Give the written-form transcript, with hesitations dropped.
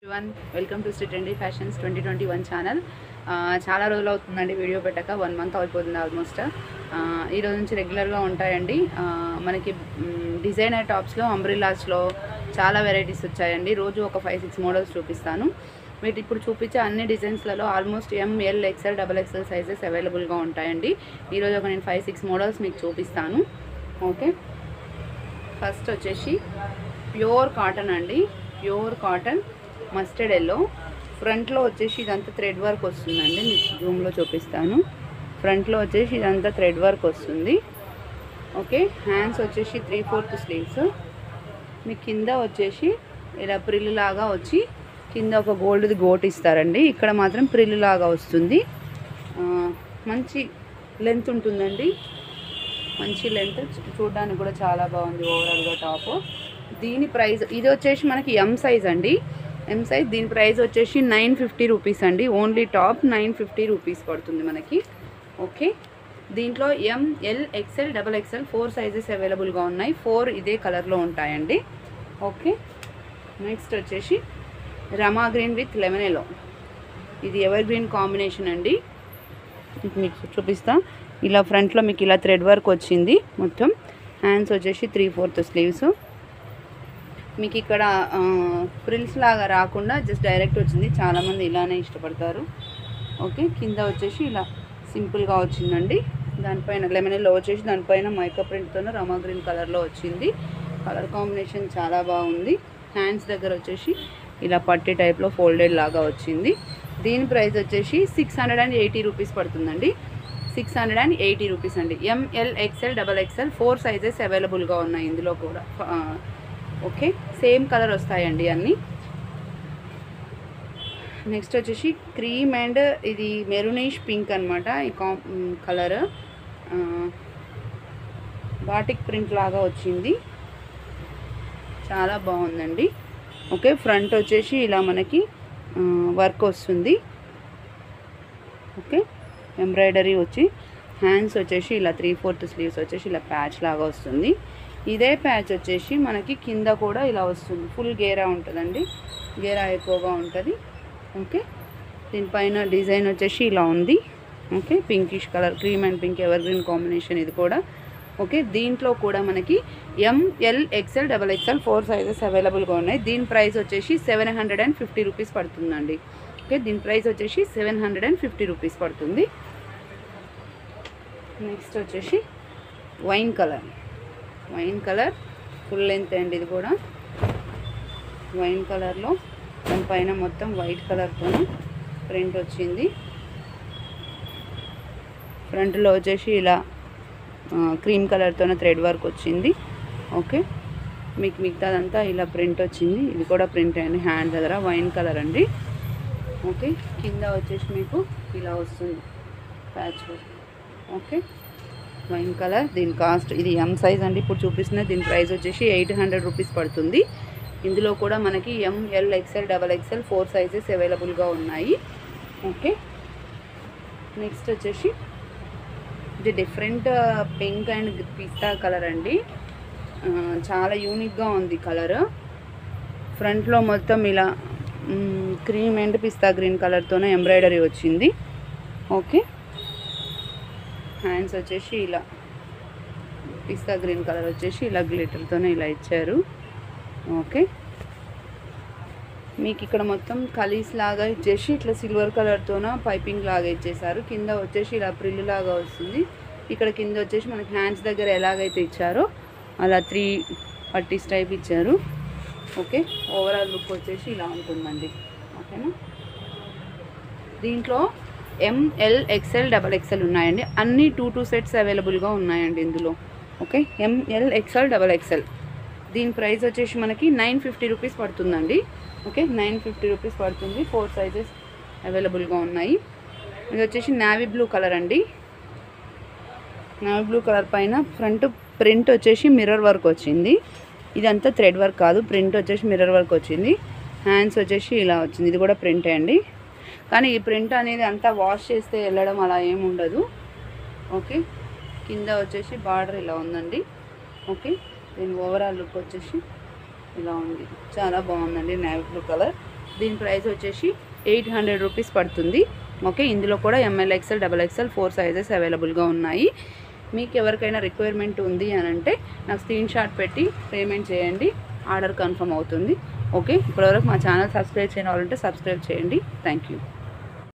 everyone, welcome to Trendy Fashions 2021 channel. చాలా రోజులు అవుతుందండి వీడియో పెట్టక, 1 మంత్ అయిపోతుంది ఆల్మోస్ట్. ఈ రోజు నుంచి రెగ్యులర్గా ఉంటాయండి. మనకి డిజైనర్ టాప్స్లో, అంబ్రిల్లాస్లో చాలా వెరైటీస్ వచ్చాయండి. రోజు ఒక 5-6 మోడల్స్ చూపిస్తాను. మీరు ఇప్పుడు చూపించే అన్ని డిజైన్స్లలో almost ML, XL, XXL sizes అవైలబుల్గా ఉంటాయండి. ఈరోజు నేను 5-6 మోడల్స్ మీకు చూపిస్తాను. ఓకే, ఫస్ట్ వచ్చేసి ప్యూర్ కాటన్ అండి. Pure cotton mustard yellow. ఫ్రంట్లో వచ్చేసి ఇదంతా థ్రెడ్ వర్క్ వస్తుందండి. మీకు జూమ్లో చూపిస్తాను. ఫ్రంట్లో వచ్చేసి ఇదంతా థ్రెడ్ వర్క్ వస్తుంది. ఓకే, హ్యాండ్స్ వచ్చేసి 3/4 స్లీవ్స్. మీకు కింద వచ్చేసి ఇలా ప్రిల్ లాగా వచ్చి కింద ఒక గోల్డ్ది గోట్ ఇస్తారండి. ఇక్కడ మాత్రం ప్రిల్ లాగా వస్తుంది. మంచి లెంత్ ఉంటుందండి. మంచి లెంత్, చూడడానికి కూడా చాలా బాగుంది ఓవరాల్గా టాప్. దీని ప్రైస్ ఇది వచ్చేసి మనకి M సైజ్ అండి. M size. దీని ప్రైస్ వచ్చేసి 950 రూపీస్ అండి. ఓన్లీ టాప్ 950 రూపీస్ పడుతుంది మనకి. ఓకే, దీంట్లో ML, XL, XXL 4 సైజెస్ అవైలబుల్గా ఉన్నాయి. 4 ఇదే కలర్లో ఉంటాయండి. ఓకే, నెక్స్ట్ వచ్చేసి rama green with lemon yellow. ఇది ఎవర్ గ్రీన్ కాంబినేషన్ అండి. మీకు చూపిస్తా. ఇలా ఫ్రంట్లో మీకు ఇలా థ్రెడ్ వర్క్ వచ్చింది మొత్తం. హ్యాండ్స్ వచ్చేసి 3/4 స్లీవ్స్. మీకు ఇక్కడ ప్రిల్స్ లాగా రాకుండా జస్ట్ డైరెక్ట్ వచ్చింది. చాలామంది ఇలానే ఇష్టపడతారు. ఓకే, కింద వచ్చేసి ఇలా సింపుల్గా వచ్చిందండి. దానిపైన లెమన్ ఎల్లో వచ్చేసి దానిపైన మైకా ప్రింట్తో రమా గ్రీన్ కలర్లో వచ్చింది. కలర్ కాంబినేషన్ చాలా బాగుంది. హ్యాండ్స్ దగ్గర వచ్చేసి ఇలా పట్టి టైప్లో ఫోల్డెడ్ లాగా వచ్చింది. దీని ప్రైస్ వచ్చేసి 680 రూపీస్ పడుతుందండి. 680 రూపీస్ అండి. ML, XL, XXL 4 సైజెస్ అవైలబుల్గా ఉన్నాయి ఇందులో కూడా. ఓకే, సేమ్ కలర్ వస్తాయండి అన్నీ. నెక్స్ట్ వచ్చేసి క్రీమ్ అండ్ ఇది మెరూనిష్ పింక్ అనమాట. ఈ కలర్ బాటిక్ ప్రింట్ లాగా వచ్చింది. చాలా బాగుందండి. ఓకే, ఫ్రంట్ వచ్చేసి ఇలా మనకి వర్క్ వస్తుంది. ఓకే, ఎంబ్రాయిడరీ వచ్చి హ్యాండ్స్ వచ్చేసి ఇలా 3/4 స్లీవ్స్ వచ్చేసి ఇలా ప్యాచ్ లాగా వస్తుంది. ఇదే ప్యాచ్ వచ్చేసి మనకి కింద కూడా ఇలా వస్తుంది. ఫుల్ గేరా ఉంటుందండి. గేరా ఎక్కువగా ఉంటుంది. ఓకే, దీనిపైన డిజైన్ వచ్చేసి ఇలా ఉంది. Okay, pinkish colour, cream and pink evergreen combination ఇది కూడా. ఓకే, దీంట్లో కూడా మనకి ML, XL, XXL 4 సైజెస్ అవైలబుల్గా ఉన్నాయి. దీని ప్రైస్ వచ్చేసి 750 రూపీస్ పడుతుందండి. ఓకే, దీని ప్రైస్ వచ్చేసి 750 రూపీస్ పడుతుంది. నెక్స్ట్ వచ్చేసి wine colour. Wine colour full length అండి. ఇది కూడా వైన్ కలర్లో దానిపైన మొత్తం వైట్ కలర్తో ప్రింట్ వచ్చింది. ఫ్రంట్లో వచ్చేసి ఇలా క్రీమ్ కలర్తో థ్రెడ్ వర్క్ వచ్చింది. ఓకే, మీకు మిగతాదంతా ఇలా ప్రింట్ వచ్చింది. ఇది కూడా ప్రింట్ అండి. హ్యాండ్ దగ్గర వైన్ కలర్ అండి. ఓకే, కింద వచ్చేసి మీకు ఇలా వస్తుంది patch work. Okay, wine colour. దీని కాస్ట్ ఇది M సైజ్ అండి. ఇప్పుడు చూపిస్తున్న దీని ప్రైస్ వచ్చేసి 800 రూపీస్ పడుతుంది. ఇందులో కూడా మనకి ML, XL, XXL 4 సైజెస్ అవైలబుల్గా ఉన్నాయి. ఓకే, నెక్స్ట్ వచ్చేసి ఇది different pink and pista colour అండి. చాలా యూనిక్గా ఉంది కలర్. ఫ్రంట్లో మొత్తం ఇలా క్రీమ్ అండ్ పిస్తా గ్రీన్ కలర్తోనే ఎంబ్రాయిడరీ వచ్చింది. ఓకే, హ్యాండ్స్ వచ్చేసి ఇలా పిస్తా గ్రీన్ కలర్ వచ్చేసి ఇలా గ్లిటర్తోనే ఇలా ఇచ్చారు. ఓకే, మీకు ఇక్కడ మొత్తం కలీస్ లాగా ఇచ్చేసి ఇట్లా సిల్వర్ కలర్తోన పైపింగ్ లాగా ఇచ్చేసారు. కింద వచ్చేసి ఇలా ప్రిల్ లాగా వస్తుంది. ఇక్కడ కింద వచ్చేసి మనకి హ్యాండ్స్ దగ్గర ఎలాగైతే ఇచ్చారో అలా 3 పట్టీస్ టైప్ ఇచ్చారు. ఓకే, ఓవరాల్ లుక్ వచ్చేసి ఇలా ఉంటుందండి. ఓకేనా, దీంట్లో ML, XL, XXL ఉన్నాయండి. అన్నీ 2 సెట్స్ అవైలబుల్గా ఉన్నాయండి ఇందులో. Okay, ML, XL, XXL. దీని ప్రైస్ వచ్చేసి మనకి 950 రూపీస్ పడుతుందండి. ఓకే, 950 రూపీస్ పడుతుంది. 4 సైజెస్ అవైలబుల్గా ఉన్నాయి. ఇది వచ్చేసి నావీ బ్లూ కలర్ అండి. నావీ బ్లూ కలర్ పైన ఫ్రంట్ ప్రింట్ వచ్చేసి మిర్రర్ వర్క్ వచ్చింది. ఇదంతా థ్రెడ్ వర్క్ కాదు, ప్రింట్ వచ్చేసి మిర్రర్ వర్క్ వచ్చింది. హ్యాండ్స్ వచ్చేసి ఇలా వచ్చింది. ఇది కూడా ప్రింటే అండి. కానీ ఈ ప్రింట్ అనేది అంతా వాష్ చేస్తే వెళ్ళడం అలా ఏమి ఉండదు. ఓకే, కింద వచ్చేసి బార్డర్ ఇలా ఉందండి. ఓకే, దీని ఓవరాల్ లుక్ వచ్చేసి ఇలా ఉంది. చాలా బాగుందండి నేవీ బ్లూ కలర్. దీని ప్రైస్ వచ్చేసి 800 రూపీస్ పడుతుంది. ఓకే, ఇందులో కూడా ML XL XXL 4 సైజెస్ అవైలబుల్గా ఉన్నాయి. మీకు ఎవరికైనా రిక్వైర్మెంట్ ఉంది అని అంటే నాకు స్క్రీన్ షాట్ పెట్టి పేమెంట్ చేయండి, ఆర్డర్ కన్ఫర్మ్ అవుతుంది. ఓకే, ఇప్పటివరకు మా ఛానల్ సబ్స్క్రైబ్ చేయని వాళ్ళంటే సబ్స్క్రైబ్ చేయండి. Thank you.